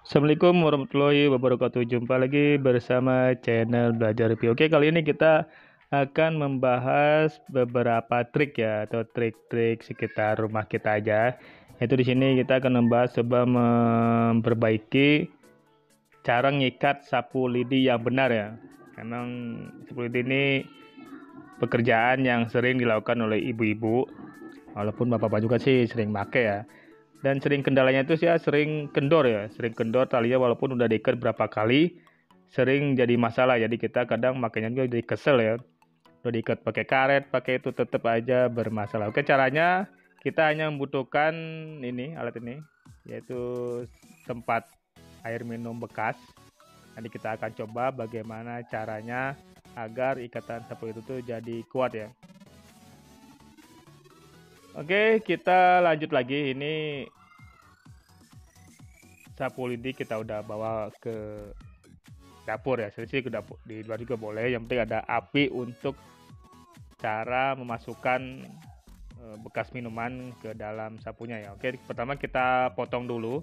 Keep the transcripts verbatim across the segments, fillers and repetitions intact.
Assalamualaikum warahmatullahi wabarakatuh. Jumpa lagi bersama channel Belajar Review. Oke, kali ini kita akan membahas beberapa trik ya atau trik-trik sekitar rumah kita aja. Itu di sini kita akan membahas coba memperbaiki cara ngikat sapu lidi yang benar ya. Memang sapu lidi ini pekerjaan yang sering dilakukan oleh ibu-ibu, walaupun bapak-bapak juga sih sering pakai ya. Dan sering kendalanya itu sih ya sering kendor ya, sering kendor talinya walaupun udah diikat berapa kali, sering jadi masalah. Jadi kita kadang makanya juga jadi kesel ya. Udah diikat pakai karet, pakai itu tetap aja bermasalah. Oke, caranya kita hanya membutuhkan ini, alat ini, yaitu tempat air minum bekas. Nanti kita akan coba bagaimana caranya agar ikatan sapu itu tuh jadi kuat ya. Oke, kita lanjut lagi. Ini sapu lidi kita udah bawa ke dapur ya. Jadi ke dapur di luar juga boleh. Yang penting ada api untuk cara memasukkan e, bekas minuman ke dalam sapunya ya. Oke, pertama kita potong dulu.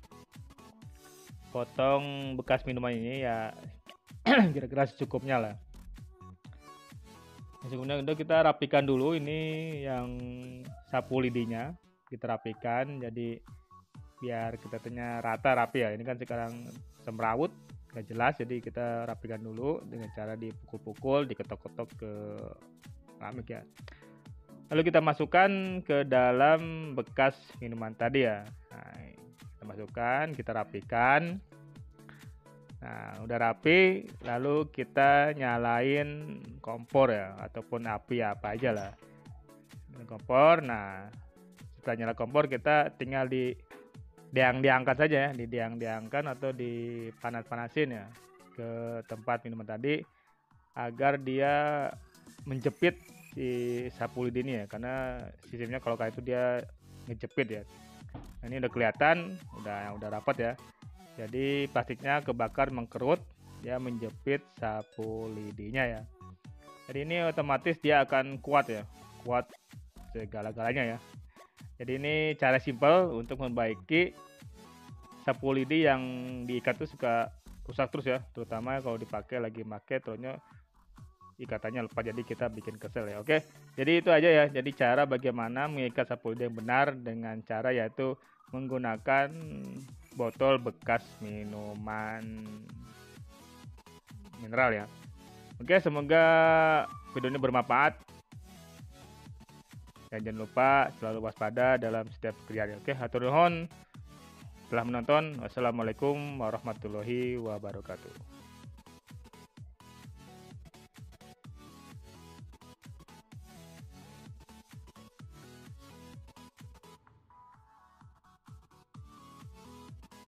Potong bekas minuman ini ya kira-kira secukupnya lah. Secukupnya udah kita rapikan dulu ini yang sapu lidinya. Kita rapikan jadi biar kita tanya rata rapi ya. Ini kan sekarang semrawut gak jelas, jadi kita rapikan dulu dengan cara dipukul-pukul, diketok-ketok ke keramik ya. Lalu kita masukkan ke dalam bekas minuman tadi ya. Nah, kita masukkan, kita rapikan. Nah, udah rapi, lalu kita nyalain kompor ya, ataupun api apa aja lah. Kompor. Nah, setelah nyala kompor kita tinggal di diang diangkat saja ya, di diang diangkat atau dipanas-panasin ya ke tempat minuman tadi agar dia menjepit si sapu lidi ini ya, karena sistemnya kalau kayak itu dia ngejepit ya. Nah, ini udah kelihatan, udah udah rapat ya. Jadi plastiknya kebakar mengkerut, dia menjepit sapu lidinya ya. Jadi ini otomatis dia akan kuat ya, kuat segala-galanya ya. Jadi ini cara simpel untuk memperbaiki sapu lidi yang diikat tuh suka rusak terus ya, terutama kalau dipakai lagi pakai terusnya ikatannya lepas, jadi kita bikin kesel ya. Oke, jadi itu aja ya. Jadi cara bagaimana mengikat sapu lidi yang benar dengan cara yaitu menggunakan botol bekas minuman mineral ya. Oke, semoga video ini bermanfaat. Dan jangan lupa selalu waspada dalam setiap pekerjaan. Oke, hatur nuhun telah menonton. Wassalamualaikum warahmatullahi wabarakatuh.